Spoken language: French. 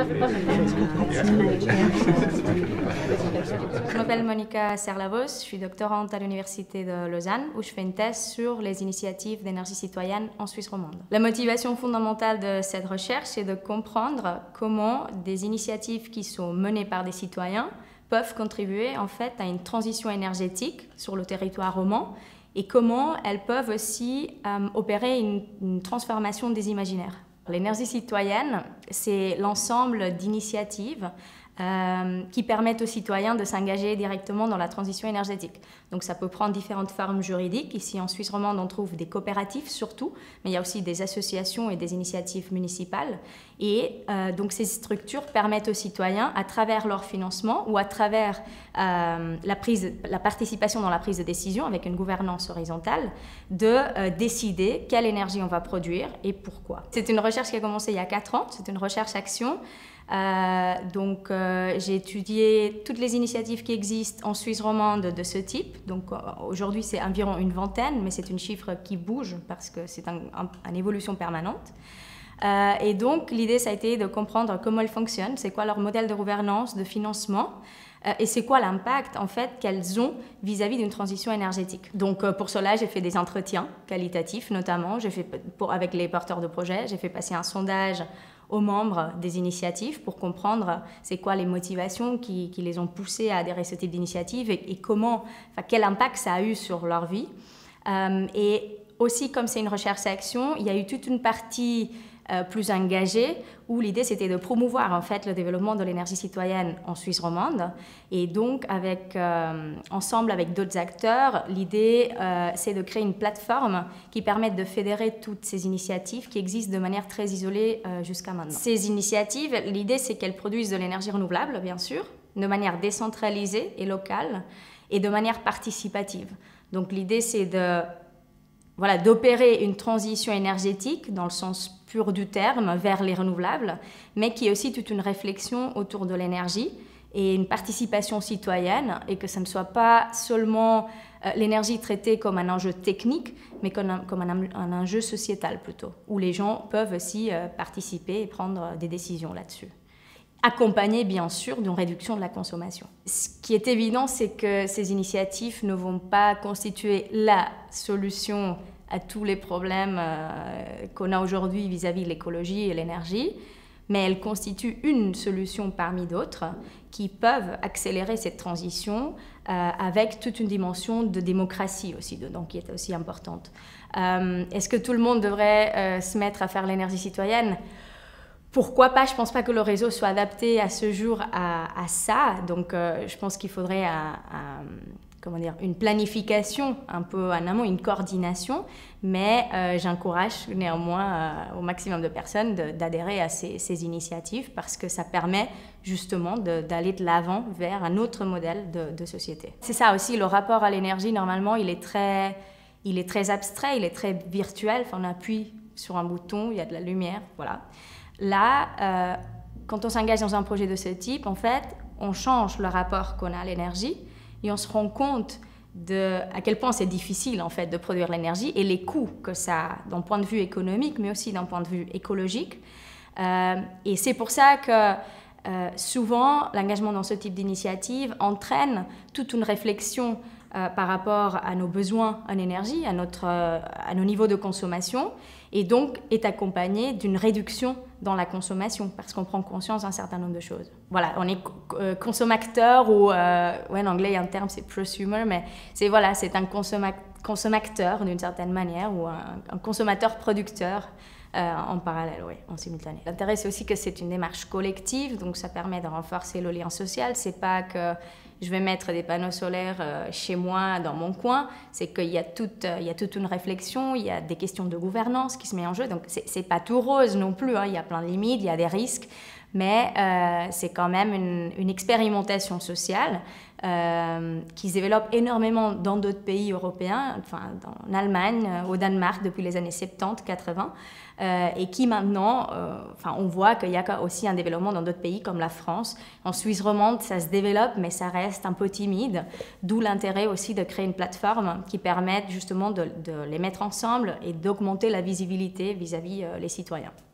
Je m'appelle Monica Serlavos, je suis doctorante à l'Université de Lausanne où je fais une thèse sur les initiatives d'énergie citoyenne en Suisse romande. La motivation fondamentale de cette recherche est de comprendre comment des initiatives qui sont menées par des citoyens peuvent contribuer en fait à une transition énergétique sur le territoire romand et comment elles peuvent aussi opérer une transformation des imaginaires. L'énergie citoyenne, c'est l'ensemble d'initiatives qui permettent aux citoyens de s'engager directement dans la transition énergétique. Donc ça peut prendre différentes formes juridiques. Ici en Suisse romande, on trouve des coopératives surtout, mais il y a aussi des associations et des initiatives municipales. Et donc ces structures permettent aux citoyens, à travers leur financement ou à travers la participation dans la prise de décision avec une gouvernance horizontale, de décider quelle énergie on va produire et pourquoi. C'est une recherche qui a commencé il y a 4 ans, c'est une recherche-action. J'ai étudié toutes les initiatives qui existent en Suisse romande de ce type. Donc aujourd'hui c'est environ une vingtaine, mais c'est une chiffre qui bouge parce que c'est une évolution permanente. Et donc l'idée ça a été de comprendre comment elles fonctionnent, c'est quoi leur modèle de gouvernance, de financement, et c'est quoi l'impact en fait qu'elles ont vis-à-vis d'une transition énergétique. Donc pour cela j'ai fait des entretiens qualitatifs notamment, avec les porteurs de projets, j'ai fait passer un sondage aux membres des initiatives pour comprendre c'est quoi les motivations qui les ont poussés à adhérer à ce type d'initiative et quel impact ça a eu sur leur vie. Et aussi, comme c'est une recherche-action, il y a eu toute une partie plus engagée où l'idée c'était de promouvoir en fait le développement de l'énergie citoyenne en Suisse romande. Et donc ensemble avec d'autres acteurs, l'idée c'est de créer une plateforme qui permette de fédérer toutes ces initiatives qui existent de manière très isolée jusqu'à maintenant. Ces initiatives, l'idée c'est qu'elles produisent de l'énergie renouvelable bien sûr, de manière décentralisée et locale et de manière participative. Donc l'idée c'est d'opérer une transition énergétique dans le sens pur du terme vers les renouvelables, mais qui est aussi toute une réflexion autour de l'énergie et une participation citoyenne et que ce ne soit pas seulement l'énergie traitée comme un enjeu technique, mais comme un enjeu sociétal plutôt, où les gens peuvent aussi participer et prendre des décisions là-dessus. Accompagné bien sûr d'une réduction de la consommation. Ce qui est évident, c'est que ces initiatives ne vont pas constituer la solution à tous les problèmes qu'on a aujourd'hui vis-à-vis de l'écologie et l'énergie, mais elles constituent une solution parmi d'autres qui peuvent accélérer cette transition avec toute une dimension de démocratie aussi dedans, qui est aussi importante. Est-ce que tout le monde devrait se mettre à faire l'énergie citoyenne ? Pourquoi pas? Je ne pense pas que le réseau soit adapté à ce jour à ça. Donc, je pense qu'il faudrait une planification un peu en amont, une coordination. Mais j'encourage néanmoins au maximum de personnes d'adhérer à ces initiatives parce que ça permet justement d'aller de l'avant vers un autre modèle de société. C'est ça aussi, le rapport à l'énergie, normalement, il est très abstrait, il est très virtuel. Enfin, on appuie sur un bouton, il y a de la lumière, voilà. Là, quand on s'engage dans un projet de ce type, en fait, on change le rapport qu'on a à l'énergie et on se rend compte à quel point c'est difficile en fait de produire l'énergie et les coûts que ça a d'un point de vue économique, mais aussi d'un point de vue écologique. Et c'est pour ça que souvent, l'engagement dans ce type d'initiative entraîne toute une réflexion par rapport à nos besoins en énergie, à nos niveaux de consommation, et donc est accompagné d'une réduction dans la consommation, parce qu'on prend conscience d'un certain nombre de choses. Voilà, on est consommateur, ou en anglais il y a un terme, c'est prosumer, mais c'est un consommateur d'une certaine manière, ou un consommateur-producteur en parallèle, oui, en simultané. L'intérêt, c'est aussi que c'est une démarche collective, donc ça permet de renforcer le lien social. C'est pas que je vais mettre des panneaux solaires chez moi, dans mon coin, c'est qu'il y a toute une réflexion, il y a des questions de gouvernance qui se mettent en jeu, donc c'est pas tout rose non plus, hein. Il y a plein de limites, il y a des risques, mais c'est quand même une expérimentation sociale qui se développe énormément dans d'autres pays européens, enfin en Allemagne, au Danemark depuis les années 70-80, et qui maintenant, on voit qu'il y a aussi un développement dans d'autres pays comme la France. En Suisse romande, ça se développe, mais ça reste un peu timide, d'où l'intérêt aussi de créer une plateforme qui permette justement de les mettre ensemble et d'augmenter la visibilité vis-à-vis les citoyens.